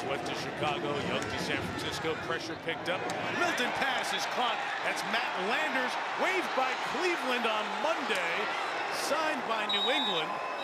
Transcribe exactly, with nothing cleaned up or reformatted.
Swift to Chicago, Young to San Francisco. Pressure picked up. Milton pass is caught. That's Matt Landers, waived by Cleveland on Monday, signed by New England.